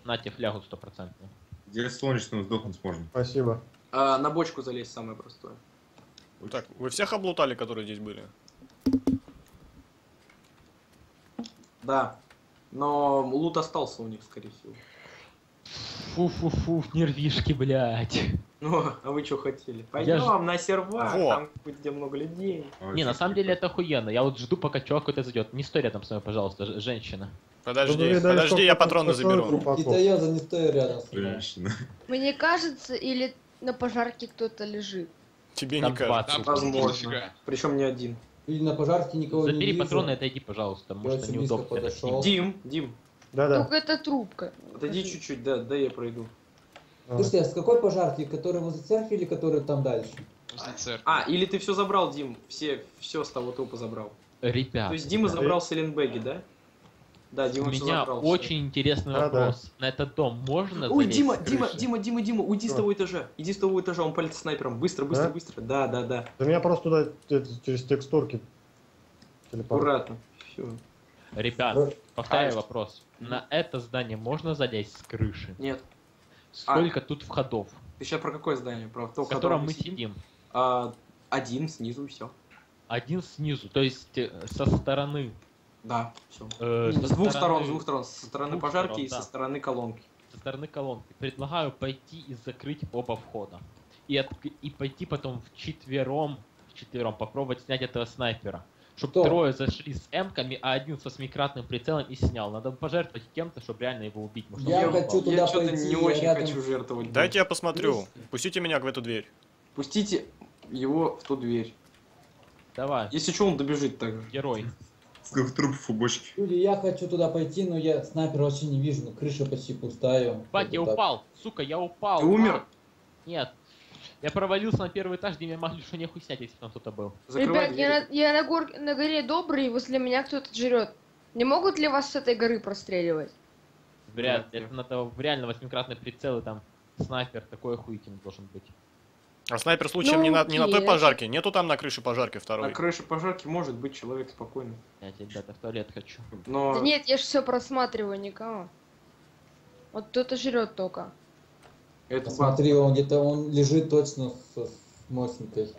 Нате флягу 100%. Здесь солнечным сдохнуть можно. Спасибо. На бочку залезть самое простое. Так, вы всех облутали, которые здесь были? Да. Но лут остался у них, скорее всего. Фу-фу-фу, нервишки, блядь. Ну, а вы что хотели? Пойдем на сервак, Во. там где много людей. Не, на самом деле это охуенно. Я вот жду, пока чувак какой-то зайдет. Не стой рядом со мной, пожалуйста, женщина. Подожди, я патроны заберу. Китаёза не стой рядом с мной. Женщина. Мне кажется, или на пожарке кто-то лежит. Тебе Там не кажется. Там Возможно. Причем не один. Или на пожарке никого не Забери вижу. патроны и отойди, пожалуйста. Я Может, очень они близко удобны. подошел. Дим, Да-да. Только это трубка. отойди чуть-чуть, да я пройду. Слушайте, а с какой пожарки? Который возле церкви или который там дальше? Или ты все забрал, Дим, все с того трупа забрал. Ребят, То есть Дима забрал селенбеги, да? Да, у Дима все меня забрал. очень интересный Да-да. вопрос. На этот дом можно Ой, залезть Дима, с крыши? Дима, уйди с Что? того этажа. Иди с того этажа, он палит снайпером. Быстро. Да. Да меня просто туда через текстурки телепорт. Аккуратно. Все. Ребят, повторяю вопрос. На это здание можно залезть с крыши? Нет. Сколько тут входов, Ты сейчас про какое здание? Про то, в котором мы сидим? Один снизу и все. Один снизу, то есть со стороны... Да, все. со С двух стороны- сторон. Со стороны двух пожарки сторон, и да. со стороны колонки. Со стороны колонки. Предлагаю пойти и закрыть оба входа. И пойти потом вчетвером попробовать снять этого снайпера. Чтобы Кто? трое зашли с эмками, а один со восьмикратным прицелом и снял. Надо пожертвовать кем-то, чтобы реально его убить. Может, Я он хочу упал. туда Я что-то пойти, не я очень рядом хочу жертвовать. Дайте я посмотрю. Пустите меня в эту дверь. Пустите его в ту дверь. Давай, Если что, он добежит так же. герой. Сколько трупов у бочки. Люди, я хочу туда пойти, но я снайпера вообще не вижу, но крыша почти пустая. Бать, я Вот так. упал! Сука, я упал! Ты умер? А, нет. Я провалился на первый этаж, где меня могли что нехуй снять, если там кто-то был. Закрывай Ребят, дверь. я на горе добрый, и возле меня кто-то жрет. Не могут ли вас с этой горы простреливать? Вряд ли. Нет. Это надо реально восьмикратный прицел и там снайпер такой охуительный должен быть. А снайпер случаем Ну, не на той окей. пожарке? Нету там на крыше пожарки На второй? крыше пожарки может быть человек спокойный. Я, ребята, в туалет хочу. Но Да нет, я же все просматриваю, никого. Вот кто-то жрет только. это Посмотри, он где-то он лежит точно с мощникой.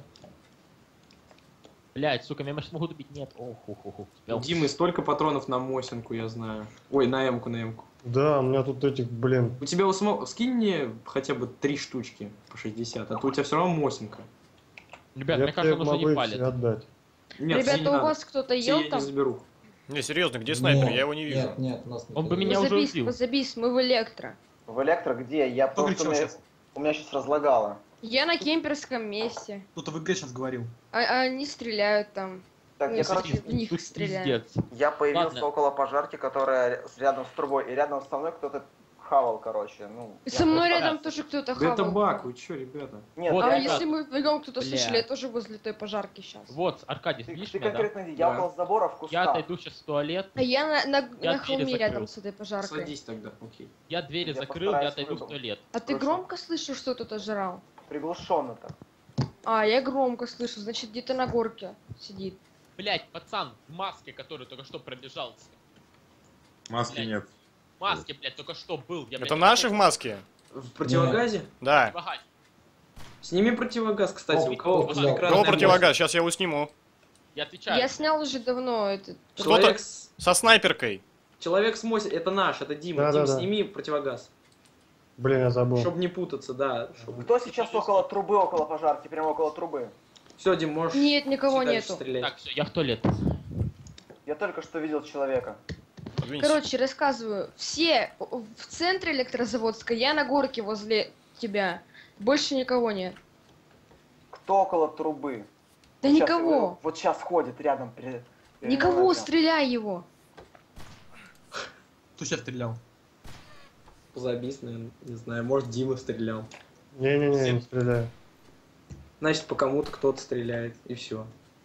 Блять, сука, меня может могут убить? Нет. Ох, успел. Димы столько патронов на Мосинку, я знаю. Ой, на Эмку. Да, у меня тут этих, блин. У тебя у самого... Скинь мне хотя бы 3 штучки по 60, а то у тебя все равно Мосинка. Ребят, Я мне кажется, он уже могу не их палит. все отдать. Нет, все не Ребята, у надо. вас кто-то Все ел я там? не заберу. Не, серьезно, где снайпер? Нет, Я его не вижу. Нет, у нас Он бы никого меня нет. уже убил. Позабись, мы в электро. В электро где? Я Кто просто... кричал сейчас? У меня сейчас разлагало. Я на кемперском месте. Кто-то в игре сейчас говорил. А они стреляют там. Так, Ну, я, если короче, в них Тут стреляют. пиздец. я появился Ладно. около пожарки, которая рядом с трубой, и рядом со мной кто-то хавал, короче. Ну, И я со мной просто- рядом тоже кто-то Да это хавал. баг, вы чё, ребята? Нет, Вот, А я- если мы вдвоем кто-то Бля. слышали, я тоже возле той пожарки сейчас. Вот, Аркадий, Ты, видишь ты меня, да? конкретно, я Да. около забора в Я кустах. отойду сейчас в туалет, А я на Я холме двери рядом закрыл. с этой пожаркой. Садись тогда, окей. я двери Я закрыл, я постараюсь отойду в выбрать. туалет. А ты Хорошо. громко слышишь, что кто-то жрал? Приглушенно так. А, я громко слышу, значит где-то на горке сидит. Блять, пацан в маске, который только что пробежался. Маски Блядь. нет. В маске, блядь, только что был. Я, Это наши в маске? В противогазе? Да. Противогаз. Сними противогаз, кстати. О, У кого кто возле взял? экрана Кого эмоции? противогаз? Сейчас я его сниму. Я отвечаю. Я снял уже давно этот. Человек с... Со снайперкой. Человек с Моси, это наш, это Дима. Да, Дим, да, да. сними противогаз. Блин, я забыл. Чтобы не путаться, да. Кто сейчас около трубы, около пожарки, прямо около трубы? Все, Дим, можешь Нет, никого дальше нету. стрелять. Так, все, я в туалет. Я только что видел человека. Подвинься. Короче, рассказываю. Все в центре электрозаводской, я на горке возле тебя. Больше никого нет. Кто около трубы? Да Сейчас никого. его- вот сейчас ходит рядом. Никого, этим. стреляй его. Кто сейчас стрелял? Позабись, наверное, не знаю, может Дима стрелял. Не-не-не, не стреляю. Значит, по кому-то кто-то стреляет, и все.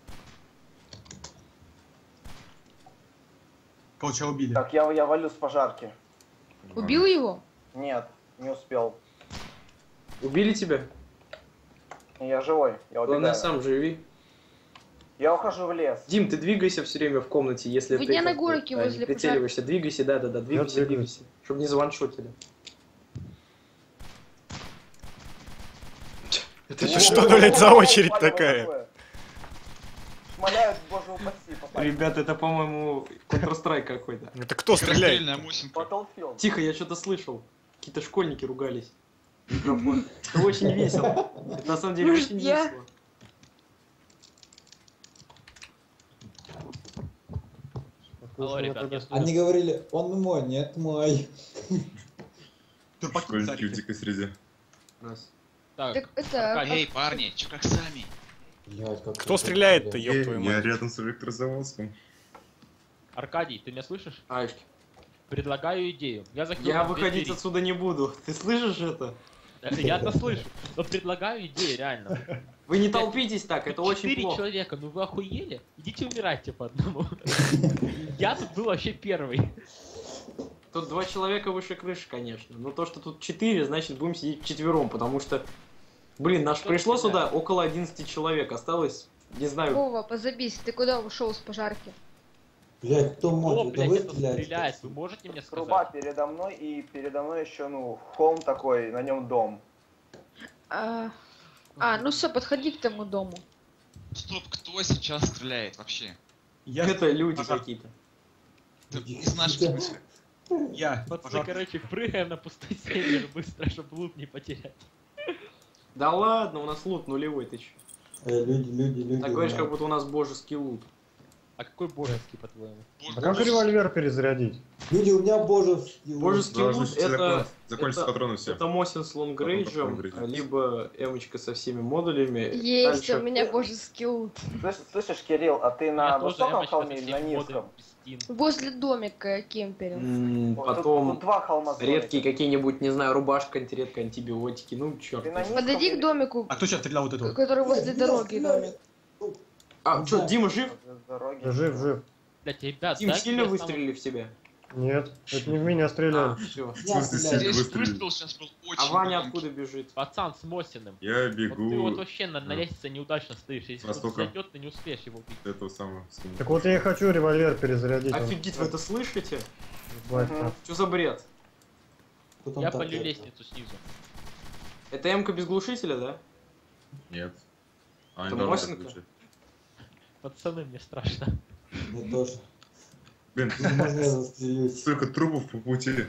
Кого тебя убили? Так, я валю с пожарки. Убил его? Нет, не успел. Убили тебя? Я живой, я Главное, убегаю. сам живи. Я ухожу в лес. Дим, ты двигайся все время в комнате, если Вы ты не на как бы, горке возле прицеливаешься. Двигайся, да, двигайся, двигаюсь. двигайся. Чтобы не заваншотили. Это Это что? что, блядь, за очередь такая? Шмаляют, боже упаси, попасть. Ребята, это, по-моему, Counter-Strike какой-то. Это кто стреляет? Скорострельная мусинка. Battlefield. Тихо, я что-то слышал. Какие-то школьники ругались. Микрофон. Это очень весело. Это на самом деле Может, очень я? весело. Алло, ребят, я слышу. Они говорили, он мой, нет мой. Школьники в дикой среде. Раз. Так, Так это... Аркадий, Эй, парни, чё как сами? Блядь, как Кто это стреляет-то, стреляет. ёб твою Я мать? рядом с электрозаводском. Аркадий, ты меня слышишь? Аечки. Предлагаю идею. Я закрыл Я две выходить двери. отсюда не буду. Ты слышишь это? Я-то слышу. Но предлагаю идею, реально. Вы не толпитесь так, это очень 4 плохо. человека, ну вы охуели? Идите умирайте по одному. Я тут был вообще первый. Тут 2 человека выше крыши, конечно. Но то, что тут 4, значит будем сидеть вчетвером, потому что... Блин, наш Кто пришло стреляет? сюда около 11 человек. Осталось, не знаю... Вова, позабись, ты куда ушел с пожарки? Блядь, кто О, может? Это блядь, вы это стреляете? стреляет. Вы можете мне Труба сказать? передо мной, и передо мной еще, ну, холм такой, на нем дом. Ну все, подходи к тому дому. Стоп, кто сейчас стреляет вообще? Я, Это люди Ага. какие-то. Да, из наших в смысле. я, Пацаны, пожар. короче, прыгаем на пустой север быстро, чтобы лут не потерять. Да ладно, у нас лут нулевой, ты чё? Люди. Так говоришь, да. как будто у нас божеский лут. А какой божеский, по-твоему? А как револьвер перезарядить? Люди, у меня божеский. Божеский Должны лут все это... закончатся патроны все. Это Мосин с лонгрейджем, Потом либо эмочка со всеми модулями. Есть Дальше- у меня божеский лут. Слышишь, Кирилл, а ты на Я тоже высоком эмочка холме со или на всеми низком? модами, Пристин. Возле домика кемперил. Вот Потом тут 2 холма с редкие домиком. какие-нибудь, не знаю, рубашка, антиредка, антибиотики, ну чё. Ты на низком Подойди или- к домику, А кто сейчас стрелял вот эту? который возле Блядь, дороги меня домик. А, чё, Дима жив? Возле дороги. Жив. Блять, ребят, Дим, дайте сильно мне выстрелили в себя? Нет, это не в меня стреляют. Все. Я В смысле, стреляю. сильно Здесь выстрелили? выстрел сейчас был очень А Ваня громкий. откуда бежит? Пацан с Мосиным. Я Вот ты вот бегу вообще на лестнице неудачно стоишь. Если кто-то Востока. зайдет, ты не успеешь его убить. с этого самого. Так вот я и хочу револьвер перезарядить. он Офигеть, вы это слышите? ебать Мгм. как. Что за бред? Кто там Я так полю это? лестницу снизу. Это М-ка без глушителя, да? Нет. А, Это они должны Мосинка? отключать. Пацаны, мне страшно. Мне тоже. Блин, Можно я застрелюсь? столько трупов по пути.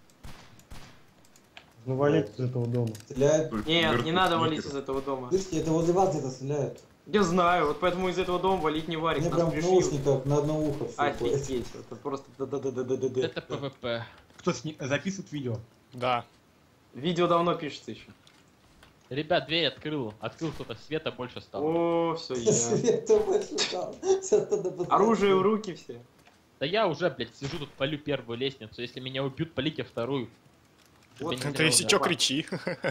Ну валить из этого дома. Стреляют. Только Нет, не мертвых надо валить снайперов. из этого дома. Слышите, это возле вас где-то стреляют. Я знаю, вот поэтому из этого дома валить не варик, Мне нас прям в пришьют. наушниках на одно ухо все ходит. Офигеть, это просто да-да-да-да-да-да. Это ПВП. Кто записывает видео? Да. Видео давно пишется еще. Ребят, дверь открыл. Открыл кто-то, света больше стало. О, все, я. Света больше там. Сейчас надо посмотреть. Оружие в руки все. Да я уже, блядь, сижу тут, полю первую лестницу. Если меня убьют, полите вторую. Чтобы Вот не это Ты зря если уже. чё, кричи.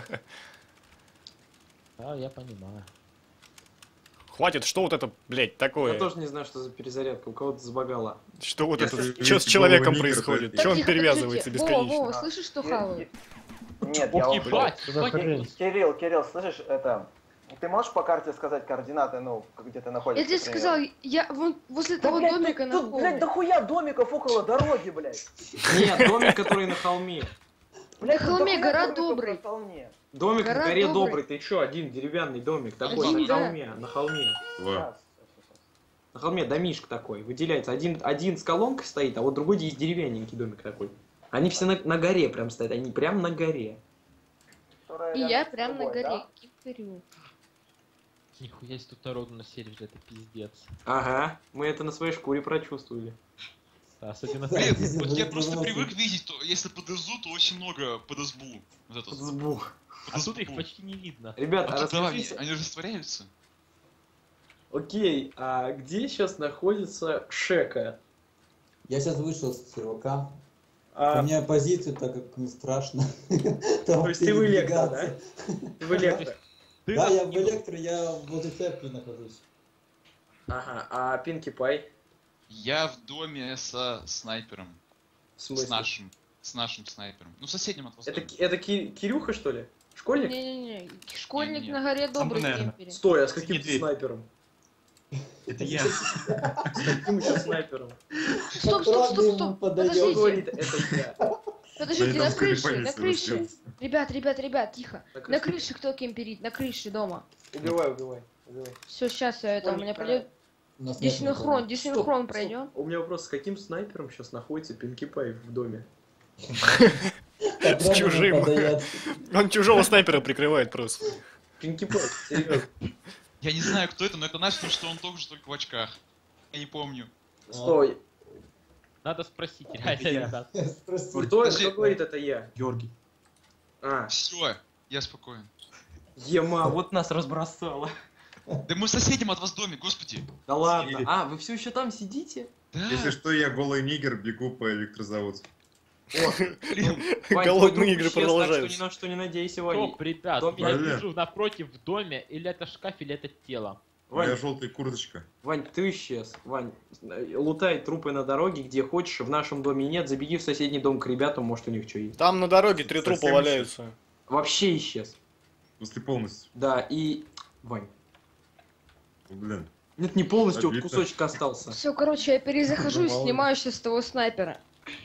Да, я понимаю. Хватит, что вот это, блядь, Я такое? тоже не знаю, что за перезарядка, у кого-то забагало. Что вот Я это? слышу, Что с видите, человеком голого нигера, происходит? блядь. Чё он Тихо, перевязывается подождите. Вова, бесконечно? Вова, слышишь, что хавают? Нет, я Ох, ушел. ебать, Что за ебать, хрень? Кирилл, слышишь, это... Ты можешь по карте сказать координаты, ну, где ты находишься? Я тебе например? сказал, я вон возле Да, того блядь, домика на тут, блядь, холме. дохуя домиков около дороги, блядь. Нет, домик, который на холме. Блядь, На холме дохуя гора домиков Добрый. на холме. Домик на Гора горе Добрый. добрый. Ты чё, один деревянный домик такой, Один, на да. холме, на холме. Два. Сейчас. На холме домишк такой, выделяется. Один с колонкой стоит, а вот другой есть деревянненький домик такой. Они все на горе прям стоят, они прям на горе. Которая И рядом я с прям на тобой, горе да? кемперю. Нихуя есть тут народу на сервере, это пиздец. Ага, мы это на своей шкуре прочувствовали. Да, особенно Да, Блин, если вот бы я не просто было привык видеть, то если под ИЗУ, то очень много под СБУ. Вот это. Сбух. А тут их почти не видно. Ребят, а Вот это, да, расскажите, они растворяются. окей, а где сейчас находится Шека? Я сейчас вышел с сервака. У А, меня позиция, так как не страшно. То есть ты в электро, да? в электро. Ты Да, нас я в не- электро, я возле церкви нахожусь. Ага, а Пинки Пай? Я в доме со снайпером. В смысле? С нашим снайпером. Ну, соседним от вас. Это Кирюха, что ли? Школьник? Не-не-не, школьник Не-не. на горе Сам добрый наверное. кемпере. Стой, а с каким Медведь. снайпером? Это я. С каким еще снайпером? Стоп, Патроны ему стоп, подаёт. Кто подождите. говорит, это я? Подождите, Они на там крыше, скорее на повесили, крыше. распьётся. Ребят, тихо. На На крыше. крыше кто кемперит? На крыше дома. Убивай. Все, сейчас это у меня пройдет. У нас Десинхрон Стоп, пройдет. У меня вопрос, с каким снайпером сейчас находится Пинки Пай в доме? С чужим. Он чужого снайпера прикрывает просто. Пинки Пай, серьезно. Я не знаю, кто это, но это значит, что он только в очках. Я не помню. Стой. Надо спросить, реально, Я. ребят. Кто говорит, это я? Георгий. А, Все, я спокоен. ема, вот нас разбросало. Да мы соседям от вас в доме, господи. Да ладно. Сидит. А, вы все еще там сидите? Да, Если что, я голый нигер, бегу по электрозаводу. блин. Вань, Голодные твой друг игры исчез, так продолжаются. что ни на что не надейся, Вань. Стоп, ребят, Дом я Блин. вижу напротив в доме, или это шкаф, или это тело. Моя Вань, желтая курточка. Вань, ты исчез. Вань, лутай трупы на дороге, где хочешь. В нашем доме нет. Забеги в соседний дом к ребятам, может у них что есть. Там на дороге 3 трупа Совсем валяются. Вообще исчез. После полностью. Да, и... Вань. Блин. Нет, не полностью, вот Обидно. кусочек остался. Все, короче, я перезахожу и снимаю сейчас того снайпера.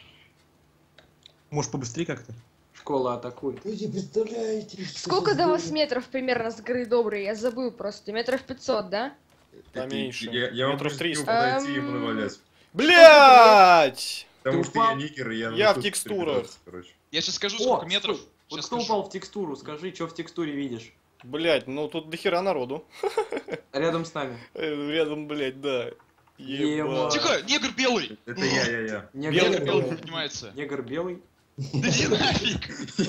Может побыстрее как-то? Школа атакует. Вы не представляете, что Сколько сейчас до вас будет? метров примерно с горы Добрый? Я забыл просто. Метров 500, да? Поменьше. Я вам Метров не 300. подойти и ему навалять. Блять! Потому Ты что я упал? нигер, и я... Я на в тут текстурах. перебираться, короче. Я сейчас скажу, О, сколько метров. стой. Вот Сейчас кто скажу. упал в текстуру, скажи, что в текстуре видишь? Блять, ну тут дохера народу. Рядом с нами. Рядом, блять, да. Ема. Ебать. Тихо, негр белый! Это я. Негр Негр Белый. белый поднимается. Негр белый. Да иди нафиг!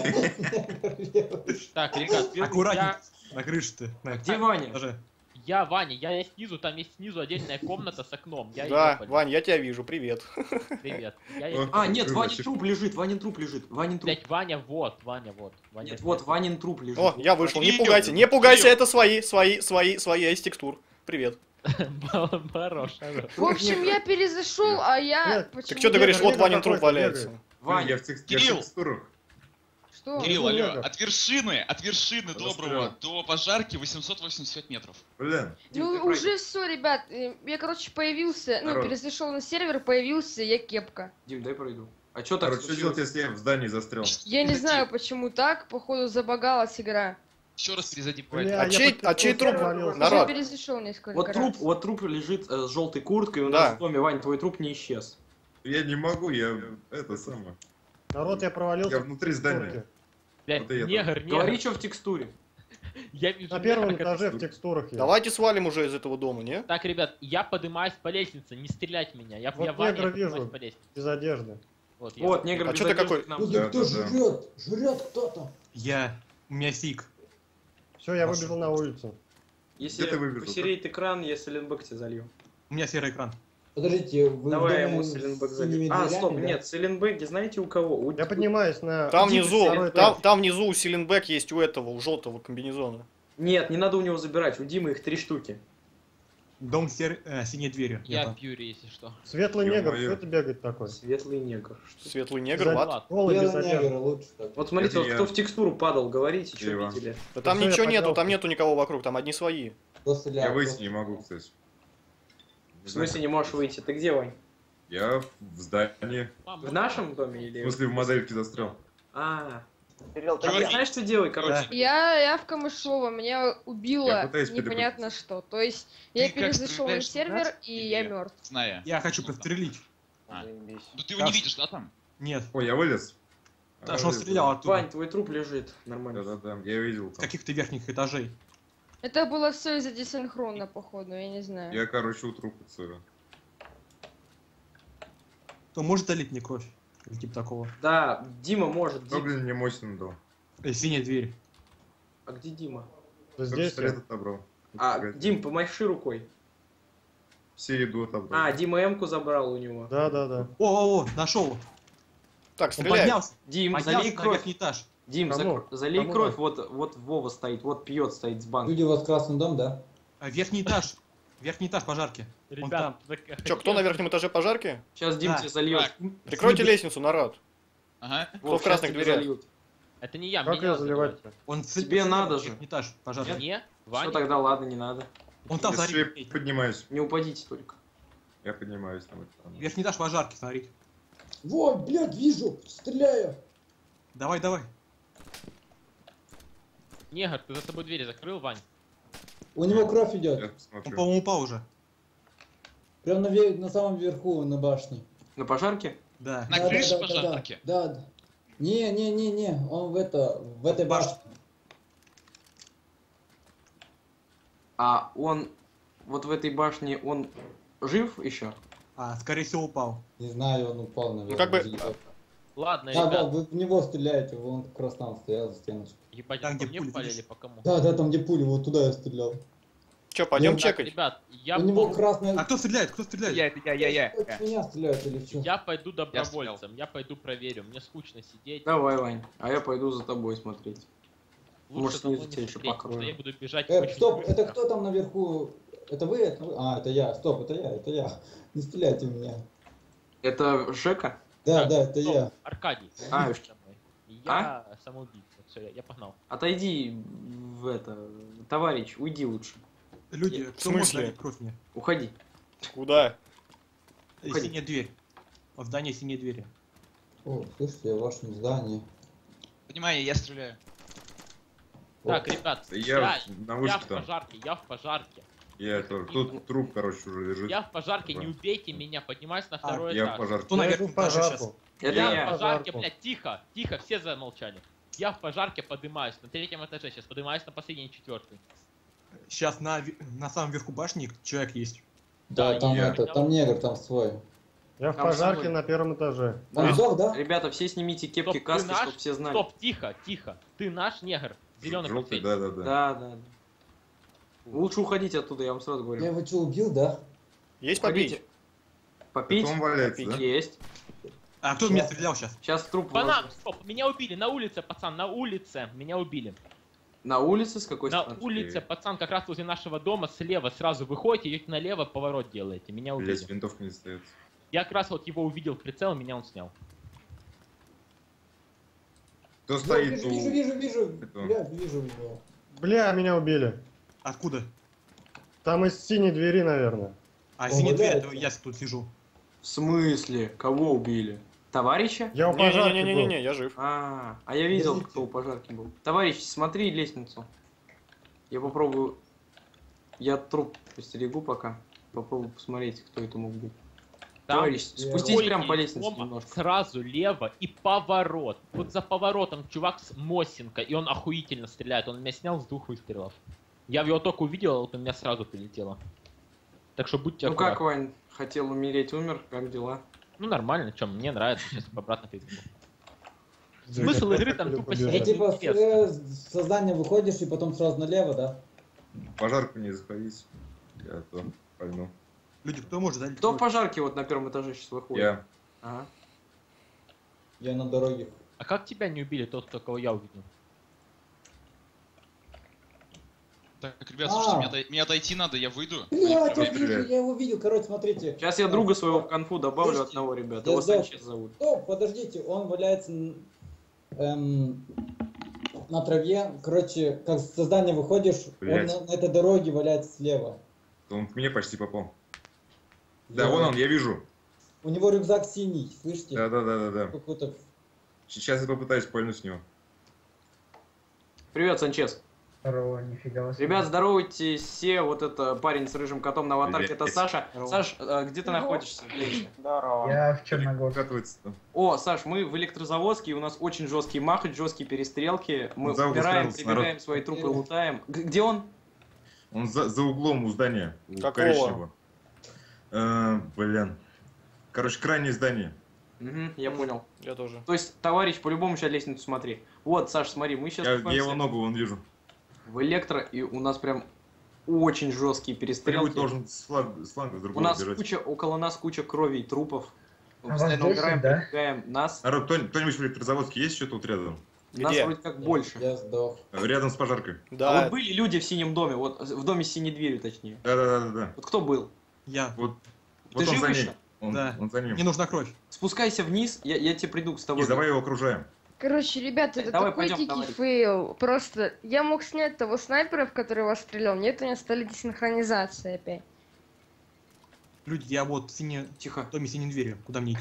Так, ребят, Аккуратнее. На крыше-то. На Где Ваня? этаже. я Ваня, я снизу, там есть снизу отдельная комната с окном. Я Да, её полез. Вань, я тебя вижу, привет. Привет. Я О. её- А, нет, Открывай Ванин чек. труп лежит, Ванин труп лежит. Ванин труп. Блять, Ваня, вот. Ваня. Нет, вот Ванин труп лежит. О, я вышел, не Кирилл, пугайся, не пугайся, Кирилл. это свои, я из текстур. Привет. Хорош. В общем, я перезашел, а я... Нет, Так почему-то- что ты говоришь, вот Негр Ванин труп какой-то валяется. бегает. Ваня, Я в Кирилл. текстурах. Что? Кирилл, Негр. алло, от вершины доброго Расстрел. до пожарки 885 метров. Блин. Дим, ты Ну, пройдешь. уже все, ребят. Я, короче, появился, ну, Народ. перезашел на сервер, появился я кепка. Дим, дай пройду. А что так Короче, что делать, случилось? если я в здании застрял? Я не знаю, почему так, походу забагалась игра. Еще раз перезайди по Бля, А я чей- под а чей песком труп? валился. Народ. Я перезашел несколько Вот раз. труп лежит с желтой курткой у Да. нас в доме. Вань, твой труп не исчез. Я не могу, я это самое. Народ, я провалился. Я внутри в здания. текстурке. Блять, Вот и это. негр. Говори, что в текстуре. Я вижу На первом негра, этаже который- в текстурах я. Давайте свалим уже из этого дома, не? Так, ребят, я поднимаюсь по лестнице, не стрелять в меня. Я Вот Ваня, негра я поднимаюсь вижу. по лестнице. Без одежды. Вот, я. Вот, негр А без чё ты одежды какой? к нам. Ну Да, да кто да, да. жрет? Жрет кто-то. Я. У меня сик. Все, я Пошел. выбежал на улицу. Если Где ты выбежал, посереть экран, я Селенбэк тебе залью. У меня серый экран. Подождите, вы Давай я в доме ему с Селенбэк синими залью. А, дверями, стоп, да? нет, Селенбэки знаете у кого? Я поднимаюсь на... Там Иди внизу, второй там внизу у Силенбэк есть у этого, у желтого комбинезона. Нет, не надо у него забирать, у Димы их 3 штуки. Дом с синей дверью. Я там. Пьюри, если что. Светлый негр, Ё-моё. что ты бегает такой? Светлый негр. Что- Светлый негр, За- мат. Голый без Белый одежды. негр лучше так. Вот смотрите, Это вот я. кто в текстуру падал, говорите, что Ива. видели. Да там Всё, я ничего нету, поднялся. там нету никого вокруг, там одни свои. Кто Я стрелял? выйти не могу, кстати. В смысле не можешь выйти? Ты где, Вань? Я в здании. В нашем доме В или... смысле, в модельке застрял. А, Кирилл, ты Чё, где? знаешь, что делай, короче? Я в Камышово, меня Я убило пытаюсь непонятно что. То есть Ты я как перезашел на стреляешь, сервер, 17 и я или- мертв. Зная. Я хочу подстрелить. А. Заебись. Ну ты его не видишь, да, там? Нет. Ой, я вылез. Да, что он стрелял оттуда. Вань, твой труп лежит. Нормально. Да-да-да, я видел. С Там. каких-то верхних этажей. Это было все из-за десинхрона, походу, я не знаю. Я, короче, утрупицую. То может залить мне кровь? Или типа такого. Да, Дима может. Ну, блин, мне мощно дал. Синяя дверь. А где Дима? Да Только здесь пистолет я. отобрал. А, Погоди. Дим, помаши рукой. Все еду отобрал. А, Дима М-ку забрал у него. Да. О, нашел. Так, Он стреляй. поднялся. Дим, Поднялся залей на кровь. верхний этаж. Дим, Кому? залей Кому кровь. так? Вот Вова стоит, вот пьет, стоит с банкой. Люди у вас красный дом, да? Верхний этаж. Верхний этаж пожарки. Ребят, Чё, кто на верхнем этаже пожарки? Сейчас Дим Да. тебе зальет. Так. Прикройте лестницу, народ. Ага. Кто в красных дверях? Это не я, Как меня ее заливать? Он Тебе надо же. Верхний этаж пожарки. Мне? Что Ваня? тогда, ладно, не надо. Он там, Если я смотри. поднимаюсь. Не упадите только. Я поднимаюсь там. Верхний этаж пожарки, смотри. Вот, блядь, вижу, стреляю. Давай, давай. Негр, ты за собой дверь закрыл, Вань? У него кровь Я идет. Он, посмотрю. по-моему, упал уже. Прям на самом верху, на башне. На пожарке? Да. На крыше пожарки? Да. Не. Он в этой башне. А он вот в этой башне, он жив еще? А, скорее всего, упал. Не знаю, он упал, наверное. как бы- или как. Ладно, Да, ребят, вы в него стреляете, он как раз там стоял за стеночкой. ебать, Там, по где мне пули, попали видишь? или по кому? Да, там где пули, вот туда я стрелял. Че, пойдем Так, Так, чекать? ребят, я, У него пом- красная... А кто стреляет? Кто стреляет? Я. Против меня стреляют или что? я пойду добровольцем, я пойду проверю, мне скучно сидеть. Давай, Вань. А я пойду за тобой смотреть. Лучше может, за мной снизу не тебя еще смотреть, покрою. потому что я буду бежать очень Стоп, быстро. это кто там наверху? Это вы? Это вы? А, это я. Стоп, это я. Не стреляйте в меня. Это Жека? Да, Так, да, это стоп, я. Аркадий, А, слушай со мной. Я самоубийца, все, я погнал. Отойди в это... Товарищ, уйди лучше. Люди, В кто может смысле? дать кровь мне? Уходи. Куда? Уходи. Синяя дверь. В здании синие двери. О, слышите, я в вашем здании. Внимание, я стреляю. Так, ребят, Да я на в вышке там. пожарке, я в пожарке. Я тоже. Тут труп, короче, уже лежит. Я в пожарке, не убейте меня, поднимаюсь на второй Я в этаж. пожарке. Кто на Я иду верхнем в этаже сейчас? пожарку. Это Я я. в пожарке, Пожарку. блядь, тихо, все замолчали. Я в пожарке поднимаюсь на третьем этаже, сейчас поднимаюсь на последний четвертый. Сейчас на самом верху башни человек есть. Да, там я. там негр, там свой. Я в Там пожарке самый- на первом этаже. Он сдох, да? Ребята, все снимите кепки, Стоп, каски, ты наш? чтобы все знали. Стоп, тихо. Ты наш негр, зеленый Желтый, портфель. да. Да. Лучше уходите оттуда, я вам сразу говорю. Я его что, убил, да? Есть Уходите. попить? Попить? Он валяется, да? Есть. А кто в меня стрелял сейчас? Сейчас труп Банан, вложу. стоп, меня убили, на улице, пацан, на улице, меня убили. На улице с какой На стороны? улице, пацан, как раз возле нашего дома, слева сразу выходите, идете налево, поворот делаете, меня убили. Блять, винтовка не остается. Я как раз вот его увидел в прицел, меня он снял. Кто стоит Вижу, у... вижу. этого? Бля, вижу его. Бля, меня убили. Откуда? Там из синей двери, наверное. А Он синяя дверь, валяется. это я тут сижу. В смысле? Кого убили? Товарища? Я у пожарки был. Не-не-не, я жив. А я видел, Подождите. кто у пожарки был. Товарищ, смотри лестницу. Я попробую... Я труп постерегу пока. Попробую посмотреть, кто это мог быть. Там Товарищ, спустись выходите прям по из лестнице дома, немножко. сразу лево и поворот. Вот за поворотом чувак с Мосинка, и он охуительно стреляет. Он меня снял с 2 выстрелов. Я его только увидел, а вот у меня сразу прилетело. Так что будьте Ну как, аккуратны. Вань, хотел умереть, умер, как дела? Ну нормально, чем мне нравится, сейчас обратно пойду. Да, Смысл как игры я там люблю тупо побежать. сидеть. Типа неинтересно. с создания выходишь и потом сразу налево, да? В пожарку не заходить. Я то пойду. Люди, кто может дать Кто в кровь? пожарке вот на первом этаже сейчас выходит? Я. Ага. Я на дороге. А как тебя не убили тот, кто кого я увидел? Так, ребят, слушайте, мне отойти надо, я выйду. Блядь, Кто я вижу, стреляет? я его видел, короче, смотрите. Сейчас я друга своего в конфу добавлю Подождите, одного, ребят. я Его сдал. Санчес зовут. Стоп, подождите, он валяется на траве. Короче, как с создания выходишь, Блядь. он на этой дороге валяется слева. Он к мне почти попал. Да, Я- вон он, я вижу. У него рюкзак синий, слышите? Да. Какой-то... Сейчас я попытаюсь пальнуть с него. Привет, Санчес. Здорово, нифига себе. Ребят, здоровайтесь все. Вот это парень с рыжим котом на аватарке, это Привет. Саша. Здорово. Саш, где ты находишься? Здорово. Я в Черногорске. Катывается там. О, Саш, мы в электрозаводске, у нас очень жесткий махач, жесткие перестрелки. Мы Завод убираем, устроился, прибегаем народ. свои трупы, лутаем. Где он? Он за углом у здания. У Какого? коричневого. Блин. Короче, крайнее здание. Угу, я понял. Я тоже. То есть, товарищ, по-любому сейчас лестницу смотри. Вот, Саш, смотри, мы сейчас Я его ногу вон вижу. в электро, и у нас прям очень жесткие Стрелок перестрелки. должен с фланга с У другого нас бежать. куча, около нас куча крови и трупов. Мы А вас постоянно 10, убираем, да? прибегаем. Нас Народ, кто-нибудь в электрозаводске есть что-то тут рядом? Где? вроде как больше. Я сдох. Рядом с пожаркой. А Да, вот были люди в синем доме, вот в доме с синей дверью, точнее. Да. Вот кто был? Я. Вот Ты он жив за еще? ним. Он Да. за ним. Мне нужна кровь. Спускайся вниз, я тебе приду с тобой. И давай его окружаем. Короче, ребята, это Давай, такой пойдем, дикий товарищ. фейл. Просто я мог снять того снайпера, в который вас стрелял. Нет, у меня стали десинхронизации опять. Люди, я вот в Тихо. доме с синей дверью. Куда мне идти?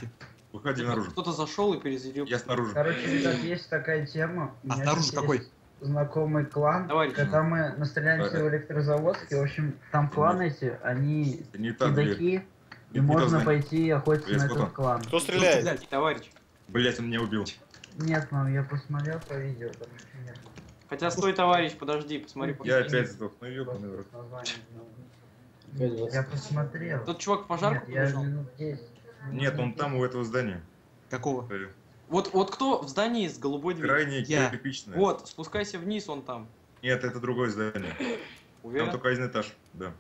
Выходи наружу. Кто-то зашел и перезарядил. Я снаружи. Короче, ребят, есть такая тема. У меня снаружи тут какой? есть знакомый клан, Товарищ. когда мы настреляемся в электрозаводске, в общем, там кланы эти, они Это не та дверь. чудаки, и Не можно знаю. пойти охотиться Есть на вот этот он. клан. Кто стреляет? Товарищ. Блять, он меня убил. Нет, мам, я посмотрел по видео, там ничего нет. Хотя стой, товарищ, подожди, посмотри. Я посмотри. опять сдох. Ну ёбаный в рот. Название не знаю. Я посмотрел. Тот чувак в пожарку Нет, я побежал. минут 10. Нет, он там у этого здания. Какого? Вот кто в здании с голубой дверью? Крайне Я. кирпичное. Вот, спускайся вниз, он там. Нет, это другое здание. Уверен? Там только один этаж, да.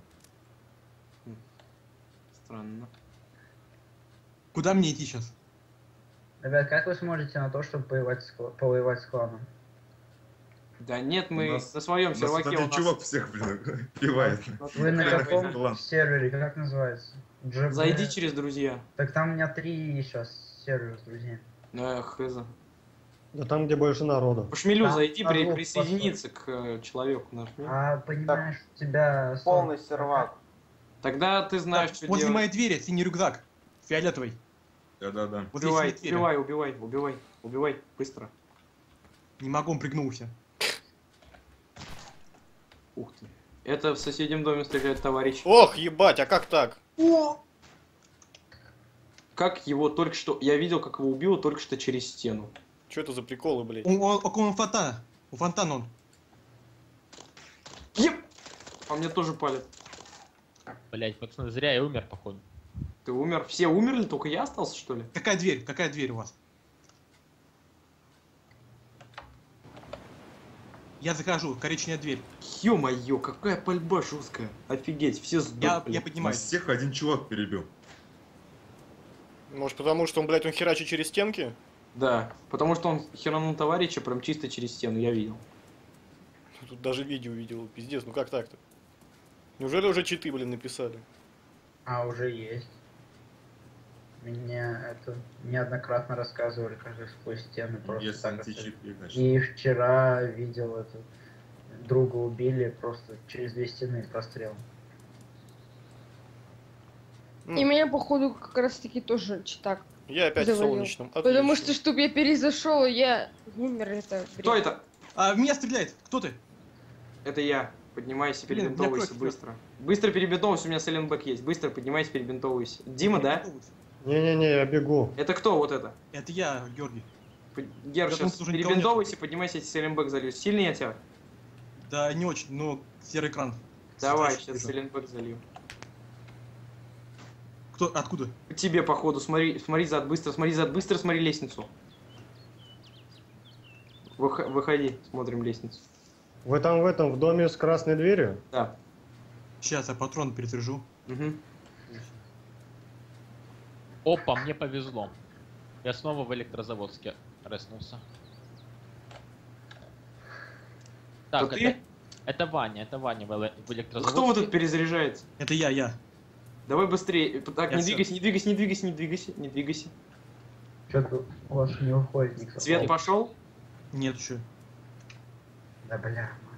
Странно. Куда мне идти сейчас? Ребят, как вы смотрите на то, чтобы повоевать с кланом? Да нет, мы У нас- на своем У нас серваке один чувак всех, блин, пивает. Вы на Клан. каком сервере, как называется? GP? Зайди через друзья. Так там у меня 3 сейчас сервера с друзьями. Хз. Да там, где больше народа. По шмелю Там зайди, народ присоединиться к человеку нажми. А понимаешь, у тебя... Полный сервак. Тогда ты знаешь, что Возле делать. моей двери синий рюкзак. Фиолетовый. Да-да-да. Возле Убивай, синей двери. убивай, быстро. Не могу, он пригнулся. Ух ты. Это в соседнем доме стреляет товарищ. Ох, ебать, а как так? Как его только что... Я видел, как его убило только что через стену. Что это за приколы, блядь? Он фонтана. У фонтана он. Еп! По мне тоже палят. Блять, пацаны, зря я умер, походу. Ты умер? Все умерли, только я остался, что ли? Какая дверь? Какая дверь у вас? Я захожу, коричневая дверь. Ё-моё, какая пальба жесткая. Офигеть, все сдохли. Я Нас поднимаюсь. всех один чувак перебил. Может потому, что он, блядь, он херачит через стенки? Да, потому что он херанул товарища прям чисто через стену, я видел. Тут даже видео видел, пиздец, ну как так-то? Неужели уже читы, блин, написали? А, уже есть. Мне это неоднократно рассказывали, как же сквозь стены просто Если так античип, значит. И вчера видел это. Друга убили просто через 2 стены прострел. И меня, походу, как раз таки тоже читак. Я опять в завалил. солнечном. Потому Отлично. что, чтобы я перезашел, я умер, это... Кто бред. это? А, меня стреляет. Кто ты? Это я. Поднимайся, Блин, перебинтовывайся у меня кровь быстро. Быстро перебинтовывайся, у меня сайлентбэк есть. Быстро поднимайся, перебинтовывайся. Дима, да? Не-не-не, я бегу. Это кто вот это? Это я, Георгий. Гер, Я сейчас думал, уже перебинтовывайся, поднимайся, я тебе сайлентбэк залью. Сильный я тебя? Да, не очень, но серый экран. Давай, Страшно сейчас вижу. сайлентбэк залью. Кто? Откуда? К тебе, походу, смотри зад, быстро, смотри лестницу. Выходи, смотрим лестницу. Вы там в доме с красной дверью? Да. Сейчас я патрон перезаряжу. Угу. Опа, мне повезло. Я снова в электрозаводске реснулся. Так, Кто ты? это Ваня в электрозаводске. Кто вот тут перезаряжается? Это я. Давай быстрее. Так, Я не всё. двигайся. Что-то у вас не уходит никто. Цвет пошел? Нет еще. Да бля.